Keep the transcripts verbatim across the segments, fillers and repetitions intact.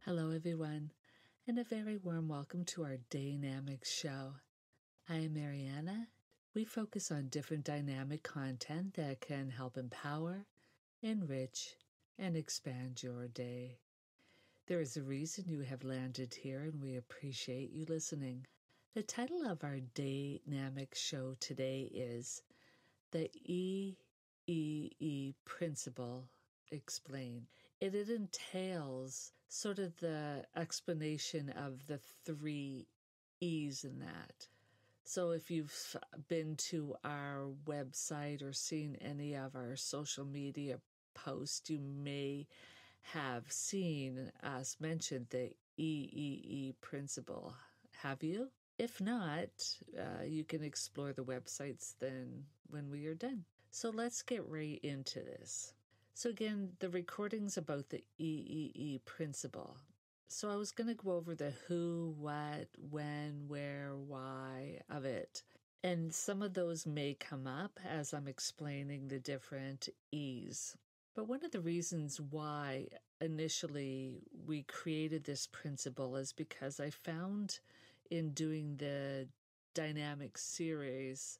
Hello, everyone, and a very warm welcome to our DAYnamics show. I am Mariana. We focus on different dynamic content that can help empower, enrich, and expand your day. There is a reason you have landed here, and we appreciate you listening. The title of our DAYnamics show today is The E E E Principle Explained. It, it entails sort of the explanation of the three E's in that. So if you've been to our website or seen any of our social media posts, you may have seen us mention the E E E principle. Have you? If not, uh, you can explore the websites then when we are done. So let's get right into this. So again, the recording's about the E E E principle. So I was going to go over the who, what, when, where, why of it. And some of those may come up as I'm explaining the different E's. But one of the reasons why initially we created this principle is because I found in doing the DAYnamics series,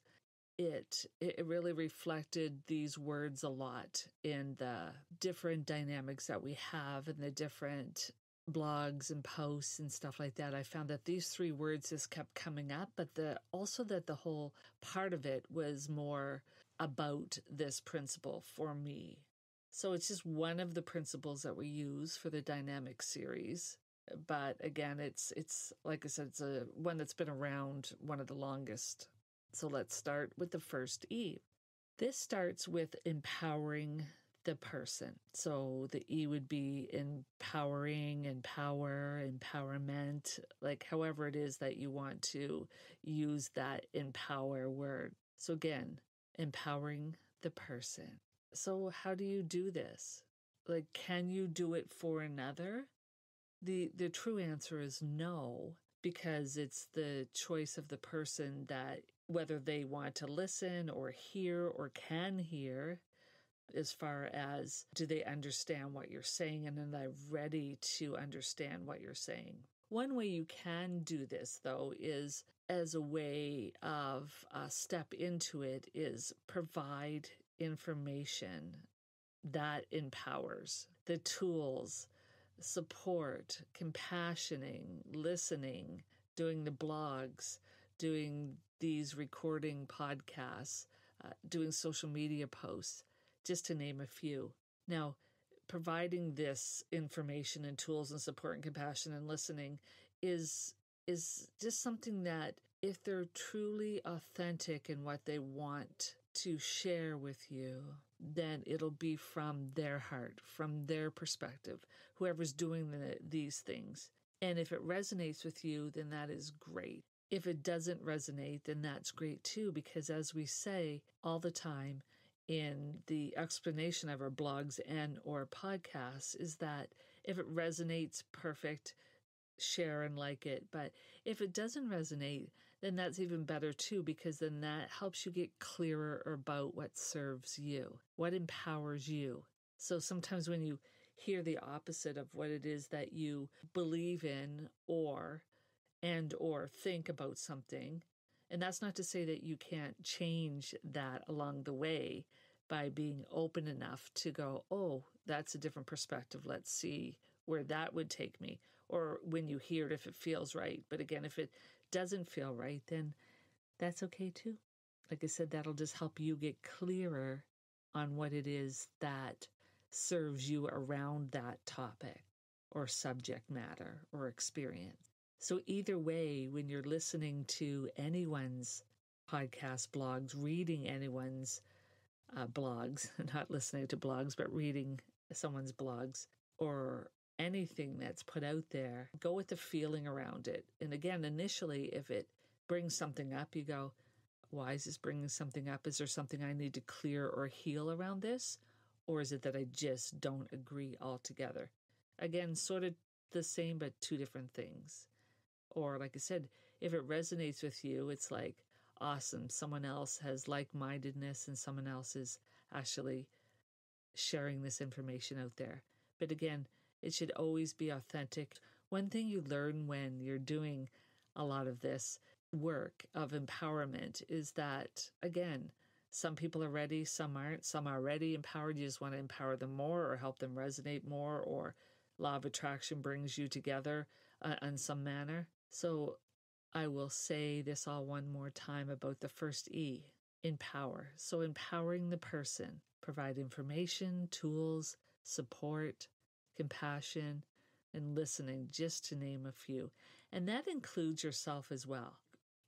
It it really reflected these words a lot in the different dynamics that we have and the different blogs and posts and stuff like that. I found that these three words just kept coming up, but the also that the whole part of it was more about this principle for me. So it's just one of the principles that we use for the DAYnamics series. But again, it's it's like I said, it's a one that's been around, one of the longest. So let's start with the first E. This starts with empowering the person. So the E would be empowering, empower, empowerment, like however it is that you want to use that empower word. So again, empowering the person. So how do you do this? Like, can you do it for another? The the true answer is no, because it's the choice of the person that whether they want to listen or hear or can hear, as far as do they understand what you're saying and are they ready to understand what you're saying. One way you can do this, though, is as a way of a step into it is provide information that empowers, the tools, support, compassioning, listening, doing the blogs, doing these recording podcasts, uh, doing social media posts, just to name a few. Now, providing this information and tools and support and compassion and listening is is just something that if they're truly authentic in what they want to share with you, then it'll be from their heart, from their perspective, whoever's doing the, these things. And if it resonates with you, then that is great. If it doesn't resonate, then that's great too, because as we say all the time in the explanation of our blogs and or podcasts is that if it resonates, perfect, share and like it. But if it doesn't resonate, then that's even better too, because then that helps you get clearer about what serves you, what empowers you. So sometimes when you hear the opposite of what it is that you believe in or and or think about something, and that's not to say that you can't change that along the way by being open enough to go, oh, that's a different perspective. Let's see where that would take me. Or when you hear it, if it feels right. But again, if it doesn't feel right, then that's okay too. Like I said, that'll just help you get clearer on what it is that serves you around that topic or subject matter or experience. So either way, when you're listening to anyone's podcast blogs, reading anyone's uh, blogs, not listening to blogs, but reading someone's blogs or anything that's put out there, go with the feeling around it. And again, initially, if it brings something up, you go, why is this bringing something up? Is there something I need to clear or heal around this? Or is it that I just don't agree altogether? Again, sort of the same, but two different things. Or like I said, if it resonates with you, it's like, awesome, someone else has like-mindedness and someone else is actually sharing this information out there. But again, It should always be authentic. One thing you learn when you're doing a lot of this work of empowerment is that, again, some people are ready, some aren't. Some are already empowered. You just want to empower them more or help them resonate more, or law of attraction brings you together uh, in some manner. So I will say this all one more time about the first E, empower. So empowering the person, provide information, tools, support, compassion, and listening, just to name a few. And that includes yourself as well.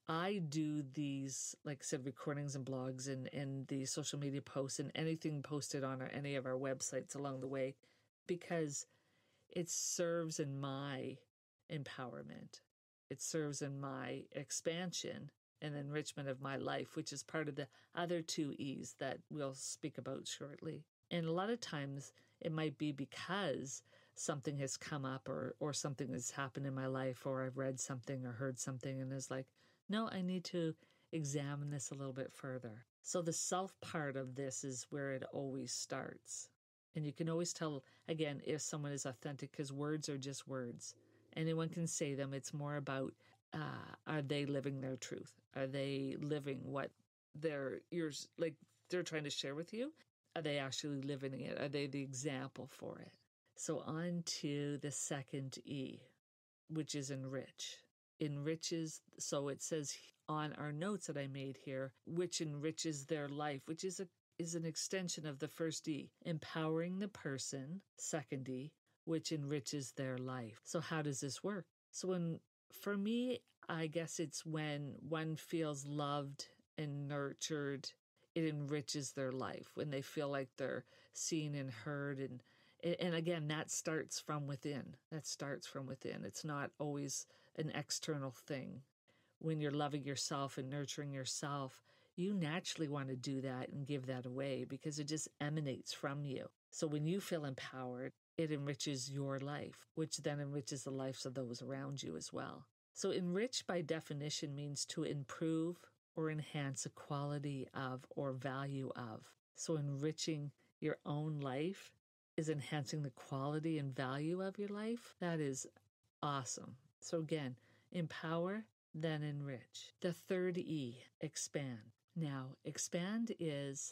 I do these, like I said, recordings and blogs and, and the social media posts and anything posted on our, any of our websites along the way, because it serves in my empowerment. It serves in my expansion and enrichment of my life, which is part of the other two E's that we'll speak about shortly. And a lot of times it might be because something has come up or, or something has happened in my life, or I've read something or heard something and is like, no, I need to examine this a little bit further. So the self part of this is where it always starts. And you can always tell, again, if someone is authentic, because words are just words. Anyone can say them. It's more about, uh, are they living their truth? Are they living what they're, you're, like they're trying to share with you? Are they actually living it? Are they the example for it? So on to the second E, which is enrich. Enriches, so it says on our notes that I made here, which enriches their life, which is a is an extension of the first E, empowering the person, second E, which enriches their life. So how does this work? So when, for me, I guess it's when one feels loved and nurtured, it enriches their life. When they feel like they're seen and heard, and and again, that starts from within. That starts from within. It's not always an external thing. When you're loving yourself and nurturing yourself, you naturally want to do that and give that away because it just emanates from you. So when you feel empowered, it enriches your life, which then enriches the lives of those around you as well. So enrich by definition means to improve or enhance a quality of or value of. So enriching your own life is enhancing the quality and value of your life. That is awesome. So again, empower, then enrich. The third E, expand. Now, expand is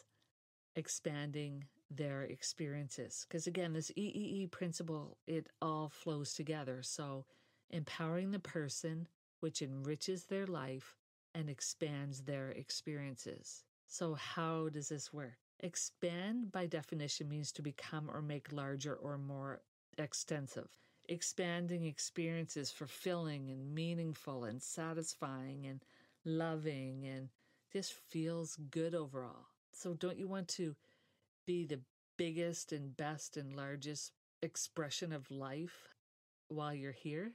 expanding their experiences. Because again, this E E E principle, it all flows together. So empowering the person, which enriches their life and expands their experiences. So how does this work? Expand, by definition, means to become or make larger or more extensive. Expanding experiences, fulfilling and meaningful and satisfying and loving, and just feels good overall. So don't you want to be the biggest and best and largest expression of life while you're here?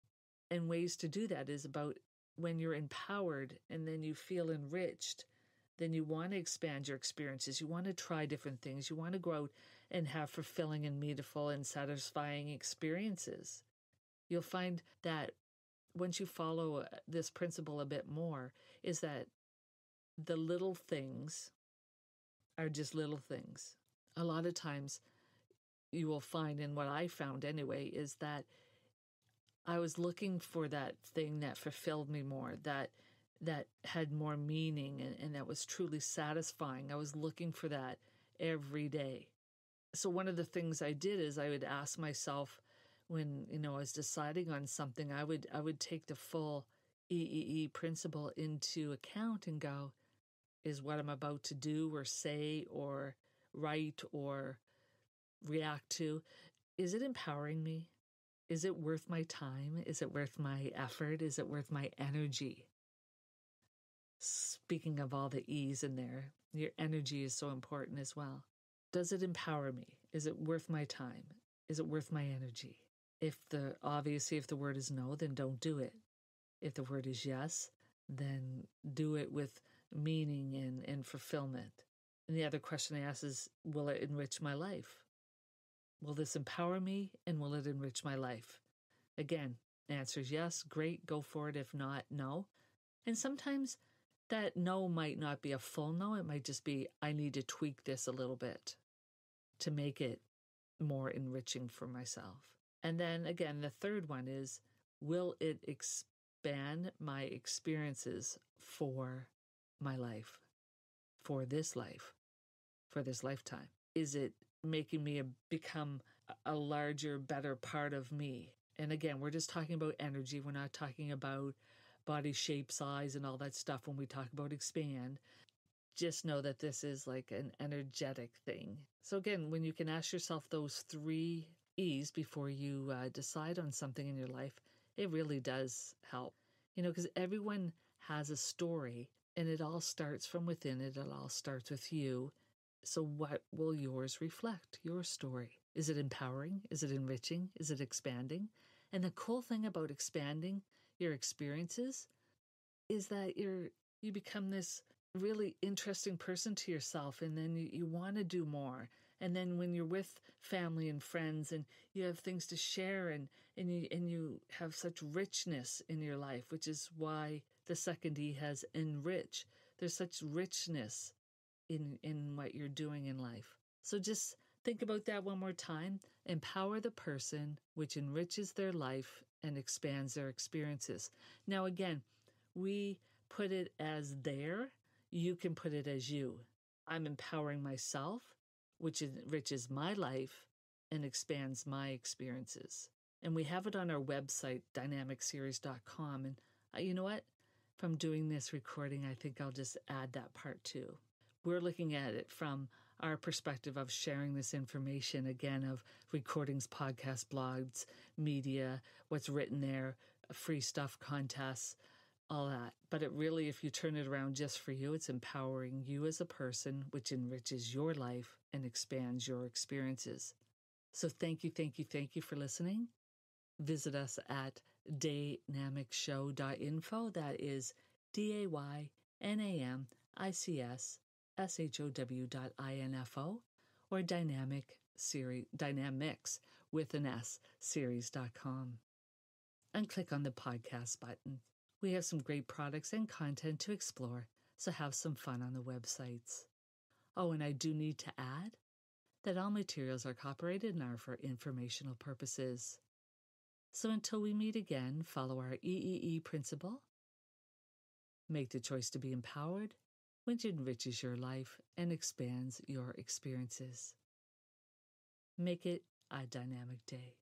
And ways to do that is about when you're empowered and then you feel enriched, then you want to expand your experiences. You want to try different things. You want to go out and have fulfilling and meaningful and satisfying experiences. You'll find that once you follow this principle a bit more, is that the little things are just little things. A lot of times you will find, and what I found anyway, is that I was looking for that thing that fulfilled me more, that that had more meaning and, and that was truly satisfying. I was looking for that every day. So one of the things I did is I would ask myself when, you know, I was deciding on something, I would I would take the full E E E principle into account and go, is what I'm about to do or say or write or react to, is it empowering me? Is it worth my time? Is it worth my effort? Is it worth my energy? Speaking of all the E's in there, your energy is so important as well. Does it empower me? Is it worth my time? Is it worth my energy? If the, obviously, if the word is no, then don't do it. If the word is yes, then do it with meaning and, and fulfillment. And the other question I ask is, will it enrich my life? Will this empower me and will it enrich my life? Again, the answer is yes, great, go for it. If not, no. And sometimes that no might not be a full no. It might just be, I need to tweak this a little bit to make it more enriching for myself. And then again, the third one is, will it expand my experiences for my life, for this life, for this lifetime? Is it making me a, become a larger, better part of me? And again, we're just talking about energy. We're not talking about body shape, size, and all that stuff when we talk about expand. Just know that this is like an energetic thing. So again, when you can ask yourself those three E's before you uh, decide on something in your life, it really does help. You know, because everyone has a story, and it all starts from within. It all starts with you. So what will yours reflect? Your story. Is it empowering? Is it enriching? Is it expanding? And the cool thing about expanding your experiences is that you're you become this really interesting person to yourself, and then you, you want to do more. And then when you're with family and friends and you have things to share, and, and you and you have such richness in your life, which is why the second E has enrich. There's such richness in in what you're doing in life. So just think about that one more time. Empower the person, which enriches their life and expands their experiences. Now again, we put it as there. You can put it as you. I'm empowering myself, which enriches my life and expands my experiences. And we have it on our website, dynamic series dot com. And uh, you know what? From doing this recording, I think I'll just add that part too. We're looking at it from our perspective of sharing this information, again, of recordings, podcasts, blogs, media, what's written there, free stuff, contests, all that. But it really, if you turn it around just for you, it's empowering you as a person, which enriches your life and expands your experiences. So thank you, thank you, thank you for listening. Visit us at daynamics show dot info. That is D A Y N A M I C S S H O W dot I N F O, or dynamic series, dynamics with an S, series dot com. And click on the podcast button. We have some great products and content to explore, so have some fun on the websites. Oh, and I do need to add that all materials are copyrighted and are for informational purposes. So until we meet again, follow our E E E principle. Make the choice to be empowered, which enriches your life and expands your experiences. Make it a dynamic day.